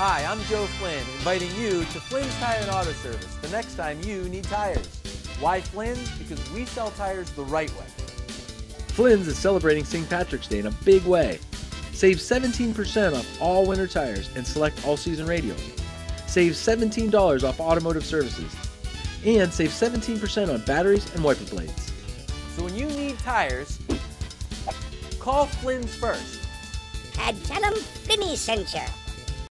Hi, I'm Joe Flynn, inviting you to Flynn's Tire and Auto Service the next time you need tires. Why Flynn's? Because we sell tires the right way. Flynns is celebrating St. Patrick's Day in a big way. Save 17% off all winter tires and select all-season radials. Save $17 off automotive services. And save 17% on batteries and wiper blades. So when you need tires, call Flynn's first. And tell them Flinny sent you.